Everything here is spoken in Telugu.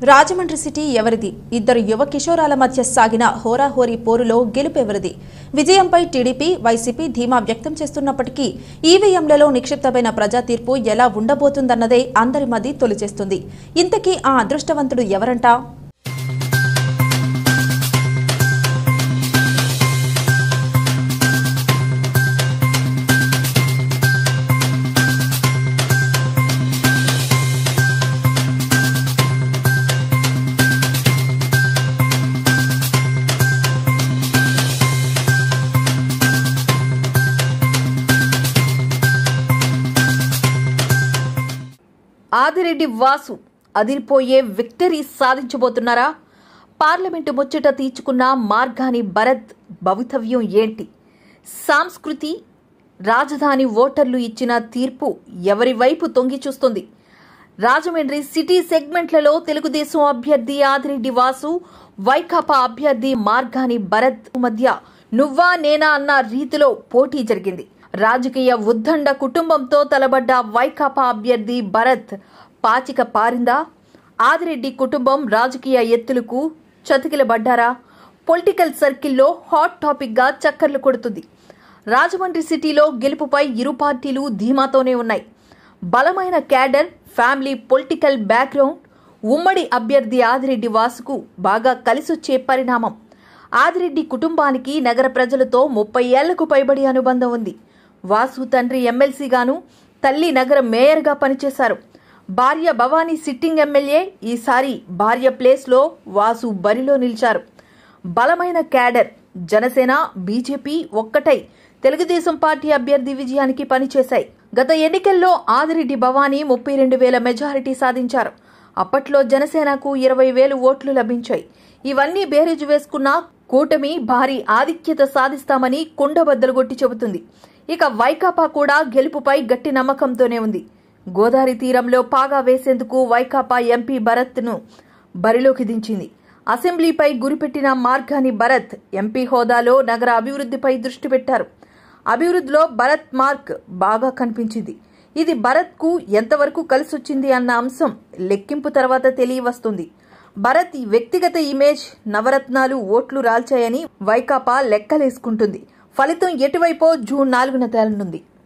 రాజమండ్రి సిటీ ఎవరిది? ఇద్దరు యువ కిషోరాల మధ్య సాగిన హోరాహోరీ పోరులో గెలుపెవరిది? విజయంపై టీడీపీ, వైసీపీ ధీమా వ్యక్తం చేస్తున్నప్పటికీ ఈవీఎంలలో నిక్షిప్తమైన ప్రజా తీర్పు ఎలా ఉండబోతుందన్నదే అందరి మధ్య తొలిచేస్తుంది. ఇంతకీ ఆ అదృష్టవంతుడు ఎవరంట? ఆదిరెడ్డి వాసు అదిరిపోయే విక్టరీ సాధించబోతున్నారా? పార్లమెంటు ముచ్చట తీర్చుకున్న మార్గాని భరత్ భవితవ్యం ఏంటి? సంస్కృతి రాజధాని ఓటర్లు ఇచ్చిన తీర్పు ఎవరి వైపు తొంగి చూస్తుంది? రాజమండ్రి సిటీ సెగ్మెంట్లలో తెలుగుదేశం అభ్యర్థి ఆదిరెడ్డి వాసు, వైకాపా అభ్యర్థి మార్గాని భరత్ మధ్య నువ్వా నేనా అన్న రీతిలో పోటీ జరిగింది. రాజకీయ ఉద్దండ కుటుంబంతో తలబడ్డ వైకాపా అభ్యర్థి భరత్ పాచిక పారిందా? ఆదిరెడ్డి కుటుంబం రాజకీయ ఎత్తులకు చతికిలబడ్డారా? పొలిటికల్ సర్కిల్లో హాట్ టాపిక్ గా చక్కర్లు కొడుతుంది. రాజమండ్రి సిటీలో గెలుపుపై ఇరు పార్టీలు ధీమాతోనే ఉన్నాయి. బలమైన క్యాడర్, ఫ్యామిలీ, పొలిటికల్ బ్యాక్గ్రౌండ్ ఉమ్మడి అభ్యర్థి ఆదిరెడ్డి వాసుకు బాగా కలిసొచ్చే పరిణామం. ఆదిరెడ్డి కుటుంబానికి నగర ప్రజలతో 30 ఏళ్లకు పైబడి అనుబంధం ఉంది. వాసు తండ్రి ఎమ్మెల్సీగాను, తల్లి నగర మేయర్గా పనిచేశారు. భార్య భవానీ సిట్టింగ్ ఎమ్మెల్యే. ఈసారి భార్య ప్లేస్లో వాసు బరిలో నిలిచారు. బలమైన క్యాడర్. జనసేన, బీజేపీ ఒక్కటై తెలుగుదేశం పార్టీ అభ్యర్థి విజయానికి పనిచేశాయి. గత ఎన్నికల్లో ఆదిరెడ్డి భవానీ 32,000 మెజారిటీ సాధించారు. అప్పట్లో జనసేనకు 20,000 ఓట్లు లభించాయి. ఇవన్నీ బేరీజు వేసుకున్న కూటమి భారీ ఆధిక్యత సాధిస్తామని కుండబద్దలుగొట్టి చెబుతుంది. ఇక వైకాపా కూడా గెలుపుపై గట్టి నమ్మకంతోనే ఉంది. గోదావరి తీరంలో పాగా వేసేందుకు వైకాపా ఎంపీ భరత్ ను బరిలోకి దించింది. అసెంబ్లీపై గురిపెట్టిన మార్గాని భరత్ ఎంపీ హోదాలో నగర అభివృద్ధిపై దృష్టి పెట్టారు. అభివృద్ధిలో భరత్ మార్క్ బాగా కనిపించింది. ఇది భరత్ కు ఎంతవరకు కలిసొచ్చింది అన్న అంశం లెక్కింపు తర్వాత తెలియవస్తుంది. భరత్ వ్యక్తిగత ఇమేజ్, నవరత్నాలు ఓట్లు రాల్చాయని వైకాపా లెక్కలేసుకుంటుంది. ఫలితం ఎటువైపో జూన్ 4న తేలనుంది.